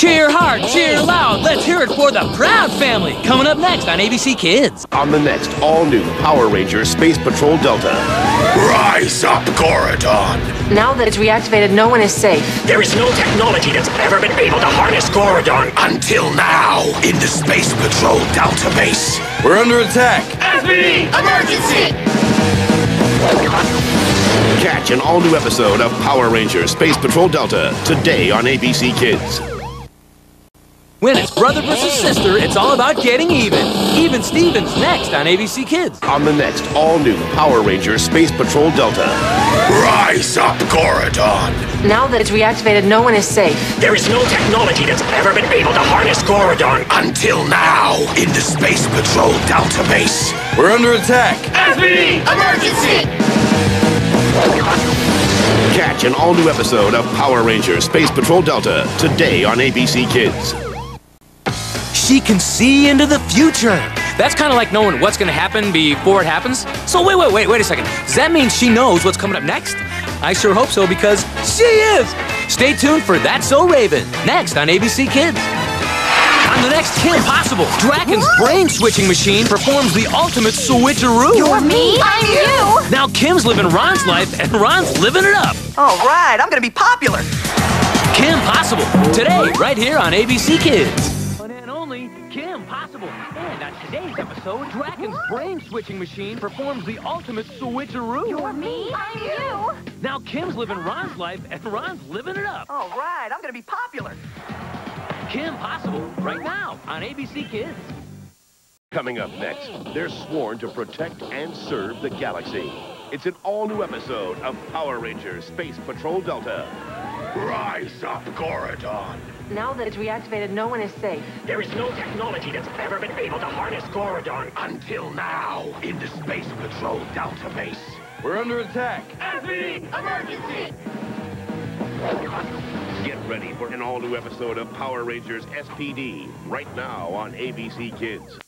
Cheer hard, cheer loud, let's hear it for the Proud Family. Coming up next on ABC Kids. On the next all-new Power Rangers Space Patrol Delta. Rise up, Gorodon! Now that it's reactivated, no one is safe. There is no technology that's ever been able to harness Gorodon until now in the Space Patrol Delta base. We're under attack. SPD! Emergency! Catch an all-new episode of Power Rangers Space Patrol Delta today on ABC Kids. When it's brother versus sister, it's all about getting even. Even Stevens next on ABC Kids. On the next all-new Power Rangers Space Patrol Delta. Rise up, Gorodon! Now that it's reactivated, no one is safe. There is no technology that's ever been able to harness Gorodon until now in the Space Patrol Delta base. We're under attack. SPD! Emergency! Catch an all-new episode of Power Rangers Space Patrol Delta today on ABC Kids. She can see into the future. That's kind of like knowing what's going to happen before it happens. So wait a second. Does that mean she knows what's coming up next? I sure hope so, because she is. Stay tuned for That's So Raven, next on ABC Kids. On the next Kim Possible, Draken's brain-switching machine performs the ultimate switcheroo. You're me, I'm you. Now Kim's living Ron's life, and Ron's living it up. All right, I'm gonna be popular. Kim Possible, today, right here on ABC Kids. One and only Kim Possible. And on today's episode, Draken's brain-switching machine performs the ultimate switcheroo. You're me, I'm you. Now Kim's living Ron's life, and Ron's living it up. All right, I'm gonna be popular. Kim Possible, right now on ABC Kids. Coming up next, they're sworn to protect and serve the galaxy. It's an all-new episode of Power Rangers Space Patrol Delta. Rise up, Gorodon! Now that it's reactivated, no one is safe. There is no technology that's ever been able to harness Gorodon until now in the Space Patrol Delta base. We're under attack. SPD! Emergency! Get ready for an all-new episode of Power Rangers SPD right now on ABC Kids.